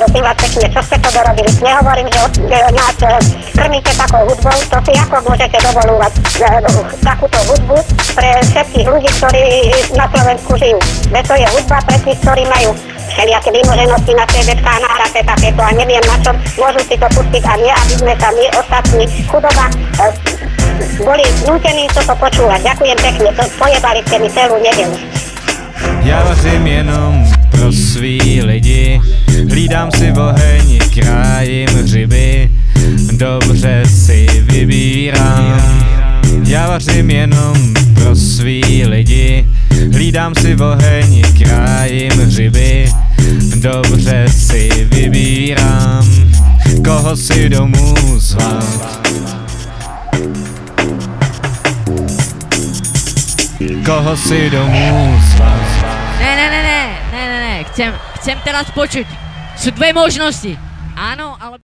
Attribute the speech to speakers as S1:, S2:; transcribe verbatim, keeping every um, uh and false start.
S1: prosím vás pekne, čo ste to dorobili? Nehovorím, že, že nás e, krmíte takou hudbou, to si ako môžete dovolúvať e, takúto hudbu pre všetkých ľudí, ktorí na Slovensku žijú. Veď to je hudba pre tých, ktorí majú všelijaké vymoženosti na té vé ká, nahraté takéto a neviem na čo, môžu si to pustiť a nie, aby sme sa my ostatní chudoba e, boli nútení toto počúvať. Ďakujem pekne, to pojebali ste mi celú nedelu.
S2: Já vařím jenom pro svý lidi, hlídám si oheň, krájím hřiby, dobře si vybírám. Já vařím jenom pro svý lidi, hlídám si oheň, krájím hřiby, dobře si vybírám, koho si domů zvát. Koho si domů zvát.
S3: Ne, ne, ne, ne, ne, ne, ne, chcem, chcem teraz počuť. Sú dve možnosti. Áno